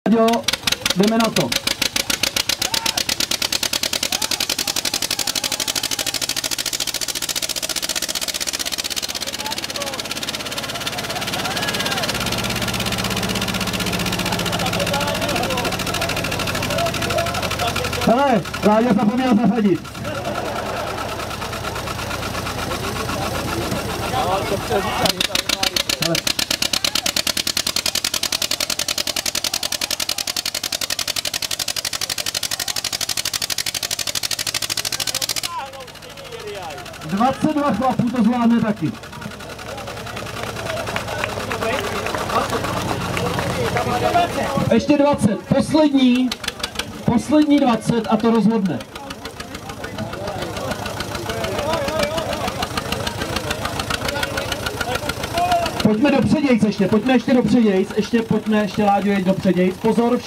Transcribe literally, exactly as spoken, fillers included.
Jo, jdeme na to. Hele, Láďa zapomněl zasadit. Hele. dvacet dva chlapů to zvládne taky. Ještě dvacet, poslední, poslední dvacet a to rozhodne. Pojďme do předějc ještě, pojďme ještě do předějc, ještě pojďme ještě Láďo jít do předějc, pozor.